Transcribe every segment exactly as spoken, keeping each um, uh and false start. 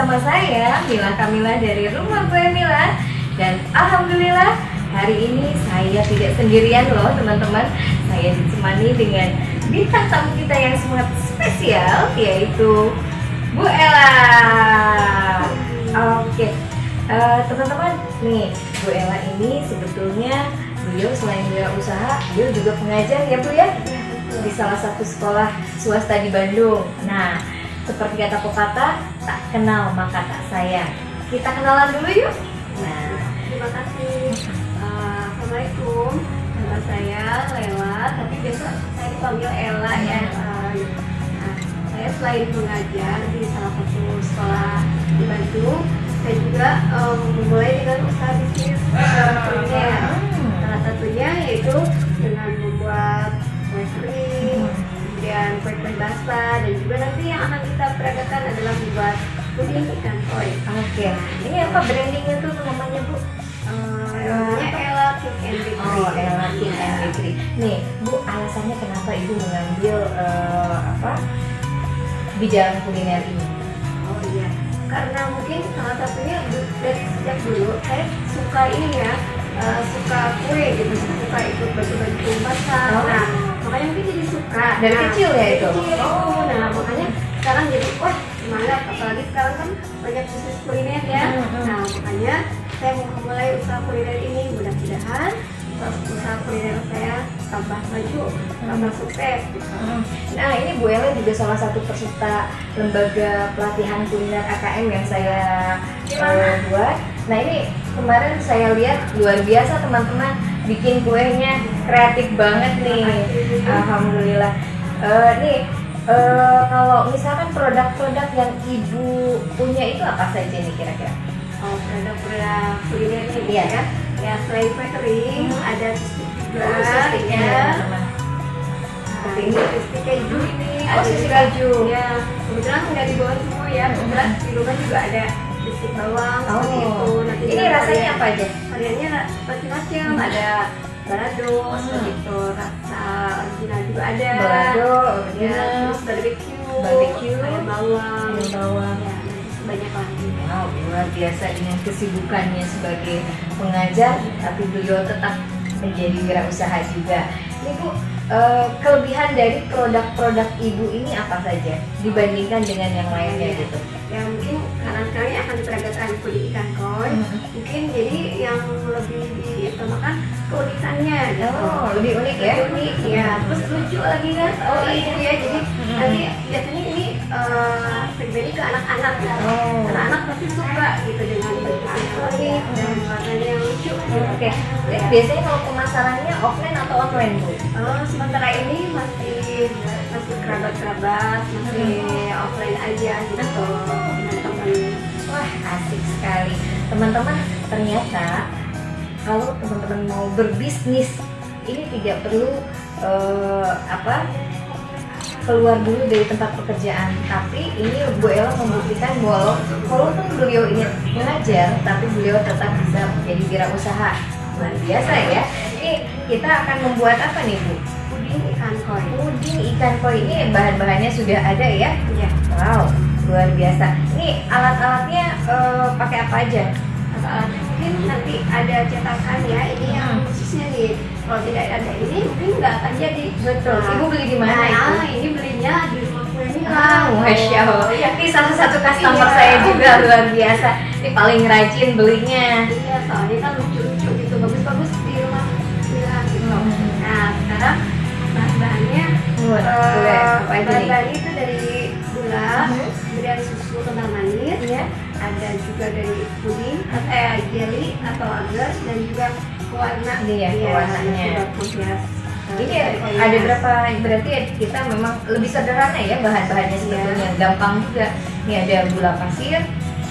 bersama saya Mila Kamila dari Rumah Kue Mila. Dan alhamdulillah hari ini saya tidak sendirian loh teman-teman. Saya ditemani dengan bintang tamu kita yang sangat spesial, yaitu Bu Ella. Oke, uh, teman-teman, nih Bu Ella ini sebetulnya beliau selain wirausaha, beliau juga pengajar ya Bu ya, di salah satu sekolah swasta di Bandung. Nah, seperti kata pepatah, tak kenal maka tak sayang. Kita kenalan dulu yuk. Nah, terima kasih. Uh, Assalamualaikum. Nama saya Lela, tapi biasa saya dipanggil Ella ya. Uh, nah, saya selain mengajar di salah satu sekolah di Bandung, saya juga um, memulai dengan usaha bisnis uh, kuliner. Salah satunya yaitu dengan membuat kue kering, kemudian kue-kue basah, dan juga nanti yang akan kita peragakan adalah membuat puding ikan koi. Oke, ini apa brandingnya tuh namanya Bu? Uh, namanya Ella Cake and Bakery. Oh, Ella Cake and Bakery. Nih Bu, alasannya kenapa Ibu mengambil uh, apa bidang kuliner ini? Oh iya, karena mungkin salah satunya dari sejak dulu saya suka ini ya, uh, suka kue gitu, suka ikut baju-baju basah. Oh. Nah, makanya mungkin jadi suka Dari nah, kecil ya itu? Kecil. Oh, nah makanya sekarang jadi wah semangat, apalagi sekarang kan banyak bisnis kuliner ya. Hmm. Nah makanya saya mau memulai usaha kuliner ini, mudah-mudahan usaha kuliner saya tambah maju, tambah sukses gitu. Nah, ini Bu Ella juga salah satu peserta lembaga pelatihan kuliner A K M yang saya uh, buat. Nah, ini kemarin saya lihat luar biasa teman-teman, bikin kuenya kreatif banget nih. Alhamdulillah. Uh, nih uh, kalau misalkan produk-produk yang Ibu punya itu apa saja nih kira-kira? Oh, produk-produk kuliner ini Iya. ya. Ya, selain kue kering, hmm. ada stik juga, Oh, stiknya ya. teman-teman. Nah, ini stik keju ini, Oh, ada stik juga keju. ya. Kebetulan nggak dibawa semua ya, kebetulan di rumah juga ada stik bawang Oh. seperti itu. Nanti Ini juga rasanya varian- apa aja? Variannya macam-macam, Hmm. ada balado Hmm. seperti itu, rasa original juga ada. Balado, Ya, original, terus barbecue, barbecue, ada bawang, ada bawang. ya, nanti banyak lagi. Wow, luar biasa dengan kesibukannya sebagai pengajar, tapi beliau tetap menjadi wirausaha juga. Ini Bu, eh, kelebihan dari produk-produk Ibu ini apa saja dibandingkan dengan yang lainnya gitu? Ya mungkin karena sekarang akan diperagakan puding ikan koi, Hmm. mungkin jadi yang lebih diutamakan keunikannya gitu. Oh, lebih unik ya? Lebih unik ya, terus lucu lagi kan? Oh iya ya, jadi nanti biasanya ini uh, pribadi ke anak-anak ya. Oh. Anak-anak pasti suka gitu dengan bentuk yang unik dan warnanya yang lucu. Oke, jadi biasanya kalau pemasarannya offline atau online Bu? Oh, sementara ini masih masih kerabat-kerabat, masih offline aja gitu teman-teman. Wah, asik sekali. Teman-teman, ternyata kalau teman-teman mau berbisnis, ini tidak perlu eh, apa keluar dulu dari tempat pekerjaan. Tapi ini Bu Ella membuktikan bahwa walaupun beliau ini mengajar, tapi beliau tetap bisa menjadi wirausaha. Luar biasa ya. Ini kita akan membuat apa nih Bu? Puding ikan koi. Puding ikan koi, ini bahan-bahannya sudah ada ya? Iya. Wow, luar biasa. Ini alat-alatnya eh, pakai apa aja? Alat-alatnya mungkin nanti ada cetakan ya. Ini yang Hmm. khususnya nih. Kalau tidak ada ini mungkin nggak akan jadi. Betul. Nah, Ibu beli di mana nah, itu? ini belinya di rumah kue Mila. Ah, Masya Allah. Iya. Ini salah satu customer Iya. saya juga luar biasa. Ini paling rajin belinya. Iya, soalnya kan lucu-lucu gitu, bagus-bagus di rumah Mila gitu. Hmm. Nah, sekarang bahan-bahannya Buat eh, kue apa aja nih? bahan-bahannya itu dari gula, Hmm. kemudian susu kental manis, Iya. ada juga dari puding, eh jelly atau agar, dan juga pewarna. Ini ya, Iya, pewarnanya. sudah penghias. Ini ada berapa? Berarti kita memang lebih sederhana ya bahan-bahannya sebetulnya, gampang juga. Ini ada gula pasir,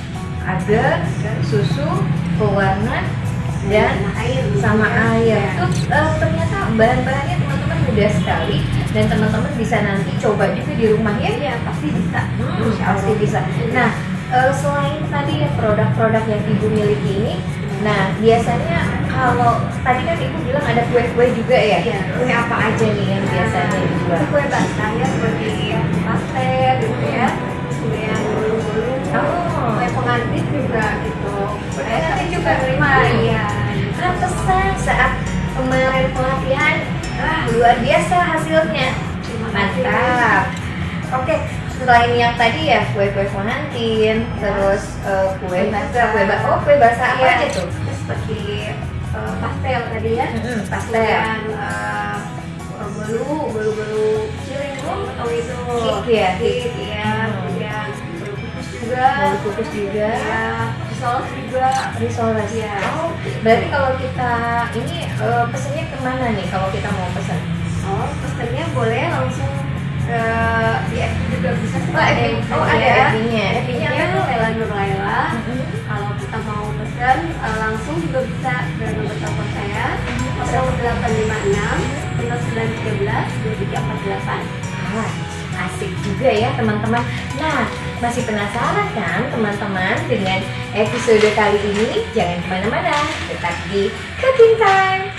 agar, susu, pewarna, dan air sama air. Ya. Itu eh, ternyata bahan-bahannya teman-teman mudah sekali dan teman-teman bisa nanti coba juga di rumah ya. Iya, pasti bisa. Hmm, Insya pasti Allah. bisa. Nah, eh, selain tadi ya produk-produk yang Ibu miliki ini, nah biasanya kalau tadi kan Ibu bilang ada kue-kue juga ya. Iya. Kue apa aja nih yang biasanya dijual? Kue basah ya, seperti pastel gitu ya, kemudian bolu-bolu, Oh. kue pengantin juga gitu. Kue Saya pengantin sering juga? terima, iya. Pantesan saat kemarin pelatihan, ah, luar biasa hasilnya. Terima kasih. Mantap. Oke, selain yang tadi ya kue-kue pengantin, terus eh, kue Basah. kue ba oh kue basah apa Iya. aja tuh? Seperti eh, pastel tadi ya. Mm-mm, pastel. Kemudian eh, belu, belu-belu ciring atau itu. Cake ya? Cake, iya. Hmm. Kemudian belu kukus juga. Bolu kukus juga. Iya. Risoles juga. Risoles. Iya. Oh, berarti kalau kita ini eh, pesennya kemana nih kalau kita mau pesen? Oh, pesannya boleh langsung ke di F B juga bisa. Oh, F B. Oh, ada F B-nya. F B-nya apa tuh? Lela Nur Laila. Mm-mm. Kalau kita mau pesan eh, langsung juga bisa ke nomor telepon saya nol delapan lima enam nol sembilan tiga belas dua tiga empat delapan. Ah, asik juga ya teman-teman. Nah, masih penasaran kan teman-teman dengan episode kali ini? Jangan kemana-mana, tetap di Cooking Time.